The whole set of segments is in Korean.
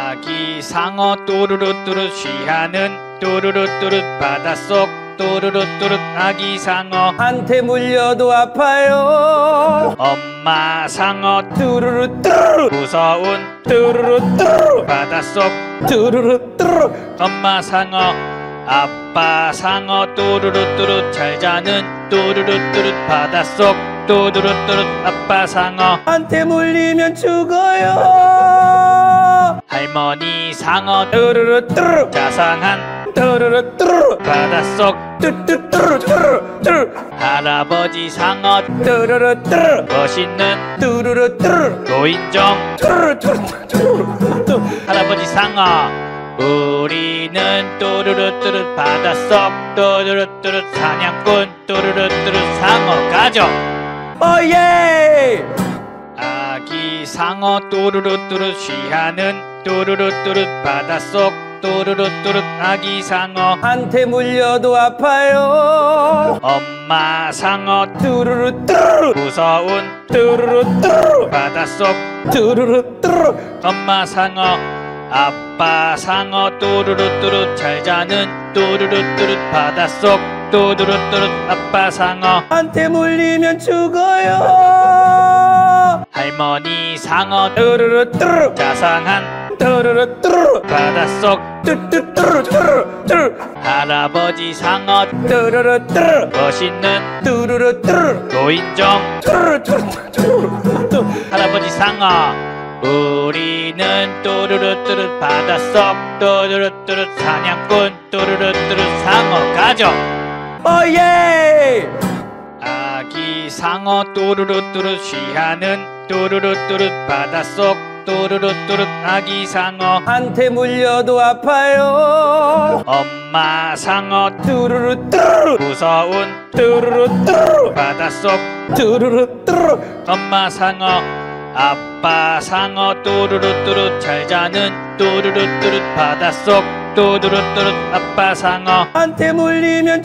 아기 상어 또르르뚜릇 쉬하는 또르르뚜릇 바닷속 또르르뚜릇 아기 상어한테 물려도 아파요. 엄마 상어 뚜르르뚜르 무서운 뚜르르뚜르 바닷속 뚜르르뚜르 엄마 상어 아빠 상어 또르르뚜르 잘 자는 또르르뚜르 바닷속 또르르뚜르 아빠 상어한테 물리면 죽어요. 할머니 상어 뚜르르뚜르 자상한 뚜르르뚜르 바닷속 뚜뚜뚜르뚜르뚜르 할아버지 상어 뚜르르뚜르 멋있는 뚜르르뚜르 노인정 뚜르르뚜르 할아버지 상어 우리는 또르르뚜르 바닷속 또르르뚜르 사냥꾼 또르르뚜르 상어 가족 오예. 아기 상어 또르르뚜르 쉬하는 또르르뚜르 바닷속 또르르뚜르 아기 상어한테 물려도 아파요. 엄마 상어 뚜르르뚜르 무서운 뚜르르뚜르 바닷속 뚜르르뚜르 엄마 상어 아빠 상어 또르르뚜르 잘 자는 또르르뚜르 바닷속 또르르뚜르 아빠 상어한테 물리면 죽어요. 할머니 상어 뚜르르뚜르 자상한 뚜르르뚜르 바닷속 뚜뚜뚜르뚜르 할아버지 상어 뚜르르뚜르 멋있는 뚜르르뚜르 노인정 뚜르르뚜르 할아버지 상어 우리는 또르르뚜르 바닷속 또르르뚜르 사냥꾼 또르르뚜르 상어 가족 오예. 아기 상어 또르르뚜르 쉬하는 또르르뚜르 바닷속 또르르뚜르 아기 상어한테 물려도 아파요. 엄마 상어 뚜르르뚜르 무서운 뚜르르뚜르 바닷속 뚜르르뚜르 엄마 상어 아빠 상어 또르르뚜르 잘 자는 또르르뚜르 바닷속 또르르뚜르 아빠 상어한테 물리면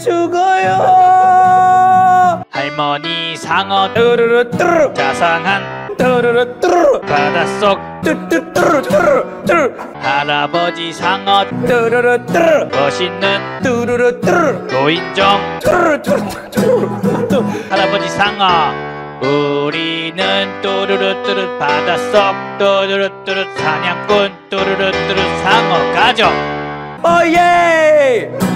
죽어요. 할머니 상어 뚜르르뚜르 자상한 뚜르르뚜르 바닷속 뚜뚜뚜르뚜르 할아버지 상어 뚜르르뚜르 멋있는 뚜르르뚜르 노인정 뚜르르뚜르 할아버지 상어 우리는 또르르뚜르 바닷속 또르르뚜르 사냥꾼 또르르뚜르 상어 가족 오예.